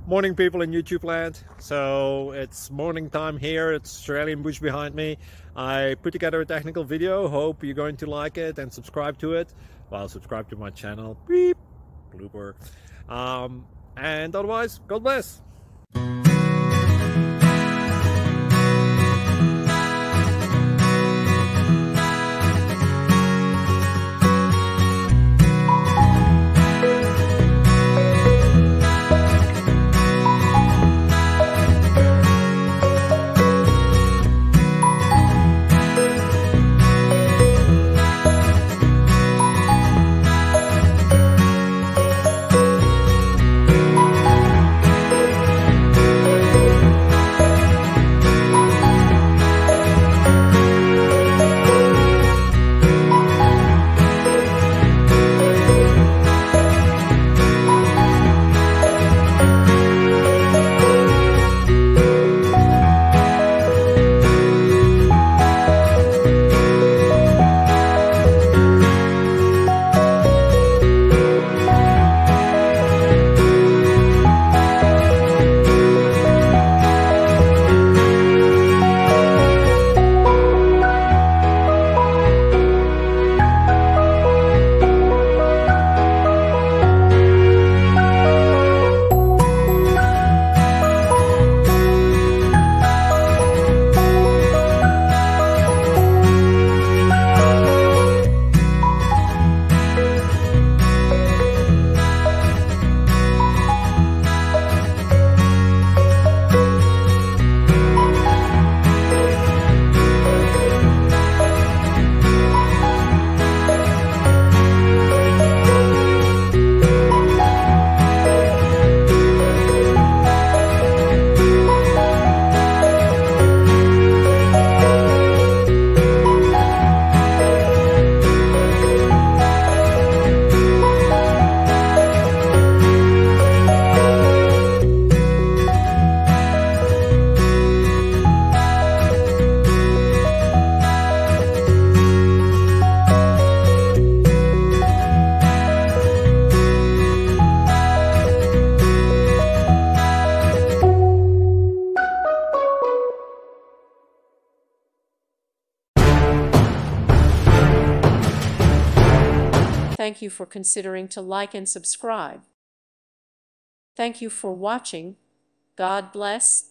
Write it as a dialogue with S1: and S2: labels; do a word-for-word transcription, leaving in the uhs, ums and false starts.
S1: Morning, people in YouTube land. So it's morning time here. It's Australian bush behind me. I put together a technical video. Hope you're going to like it and subscribe to it. Well, subscribe to my channel. Beep. Blooper. Um, and otherwise, God bless.
S2: Thank you for considering to like and subscribe. Thank you for watching. God bless.